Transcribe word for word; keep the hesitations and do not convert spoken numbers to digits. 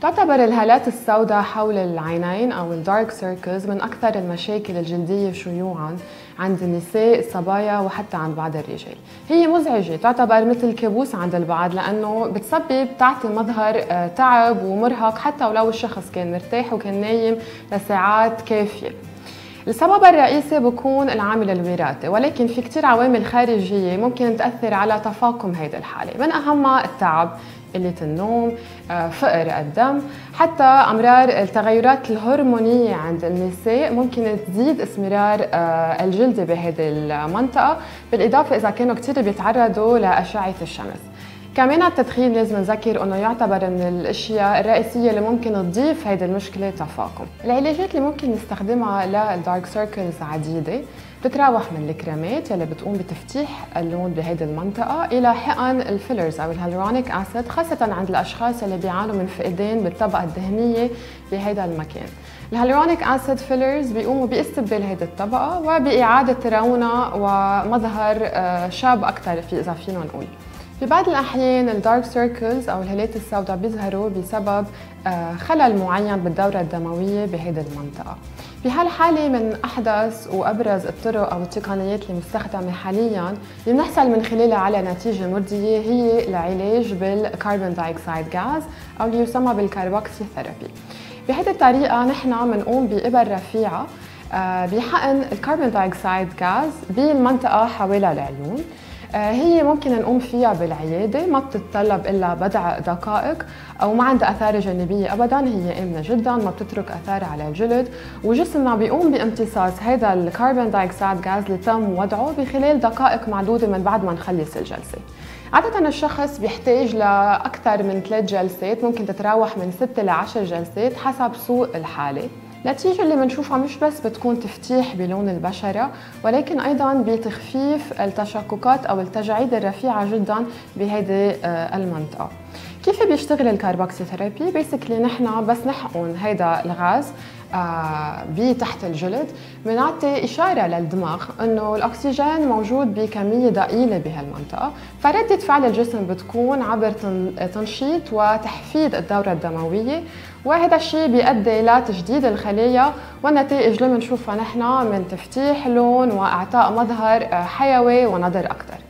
تعتبر الهالات السوداء حول العينين أو الدارك سيركلز من أكثر المشاكل الجلدية شيوعاً عند النساء، الصبايا وحتى عند بعض الرجال. هي مزعجة، تعتبر مثل كابوس عند البعض لأنه بتسبب تعطي مظهر تعب ومرهق حتى ولو الشخص كان مرتاح وكان نايم لساعات كافية. السبب الرئيسي بيكون العامل الوراثي، ولكن في كتير عوامل خارجية ممكن تأثر على تفاقم هيدي الحالة، من أهمها التعب، قلة النوم، فقر الدم، حتى أمرار التغيرات الهرمونية عند النساء ممكن تزيد اسمرار الجلد بهذه المنطقة، بالإضافة إذا كانوا كتير بيتعرضوا لأشعة الشمس. كمان التدخين لازم نذكر انه يعتبر من الاشياء الرئيسيه اللي ممكن تضيف هيدي المشكله تفاقم. العلاجات اللي ممكن نستخدمها للدارك سيركلز عديده، بتتراوح من الكريمات يلي بتقوم بتفتيح اللون بهيدي المنطقه الى حقن الفيلرز او الهيالورونيك اسيد، خاصه عند الاشخاص اللي بيعانوا من فقدان بالطبقه الدهنيه بهيدا المكان. الهيالورونيك اسيد فيلرز بيقوموا باستبدال هيدي الطبقه وباعاده رونق ومظهر شاب اكثر في اذا فينا نقول. في بعض الأحيان الدارك سيركلز أو الهالات السوداء بيظهروا بسبب خلل معين بالدورة الدموية بهذه المنطقة. في هالحالة من أحدث وأبرز الطرق أو التقنيات المستخدمة حالياً اللي بنحصل من خلالها على نتيجة مرضية هي العلاج بالكربون دايوكسيد غاز أو اللي يسمى بالكاربوكسي ثيرابي. بهذه الطريقة نحن بنقوم بإبر رفيعة بحقن الكربون دايوكسيد غاز بالمنطقة حوالي العيون. هي ممكن نقوم فيها بالعيادة، ما بتتطلب إلا بضع دقائق أو ما عندها آثار جانبية أبداً، هي آمنة جداً، ما بتترك آثار على الجلد، وجسمنا بيقوم بامتصاص هذا الكربون دايوكسيد غاز اللي تم وضعه بخلال دقائق معدودة من بعد ما نخلص الجلسة. عادة الشخص بيحتاج لأكثر من ثلاث جلسات، ممكن تتراوح من ستة لعشر جلسات حسب سوء الحالة. النتيجة اللي بنشوفها مش بس بتكون تفتيح بلون البشرة، ولكن أيضاً بتخفيف التشققات أو التجاعيد الرفيعة جداً بهذه المنطقة. كيف بيشتغل الكاربوكسي ثيرابي؟ بيسكلي نحن بس نحقن هيدا الغاز آه بتحت الجلد، بنعطي إشارة للدماغ إنه الأكسجين موجود بكمية ضئيلة بهالمنطقة، فردة فعل الجسم بتكون عبر تنشيط وتحفيز الدورة الدموية، وهذا الشيء بيؤدي لتجديد الخلايا، والنتائج اللي بنشوفها نحن من تفتيح لون وإعطاء مظهر حيوي ونضر أكثر.